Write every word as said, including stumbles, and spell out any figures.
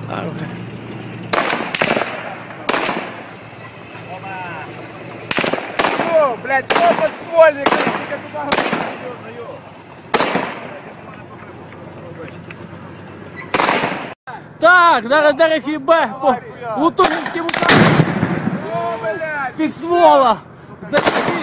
О, блядь, кто подствольник? Так, зараз ДРФІБ по Лутонівському з-під ствола.